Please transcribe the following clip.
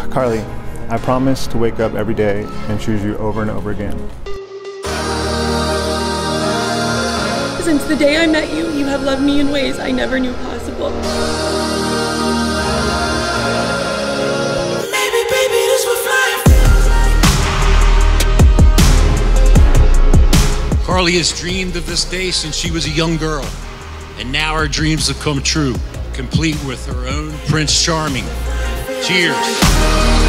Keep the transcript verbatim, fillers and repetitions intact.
Karlie, I promise to wake up every day and choose you over and over again. Since the day I met you, you have loved me in ways I never knew possible. Maybe, baby, this will fly. Karlie has dreamed of this day since she was a young girl, and now her dreams have come true, complete with her own Prince Charming. Cheers.